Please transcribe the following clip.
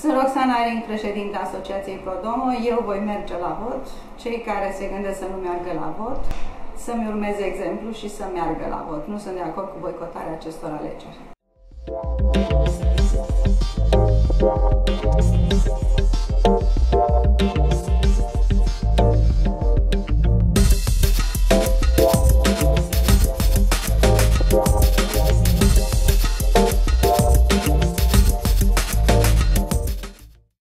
Sunt Roxana Ring, președinta Asociației Prodomo. Eu voi merge la vot. Cei care se gândesc să nu meargă la vot, să-mi urmeze exemplu și să meargă la vot. Nu sunt de acord cu boicotarea acestor alegeri.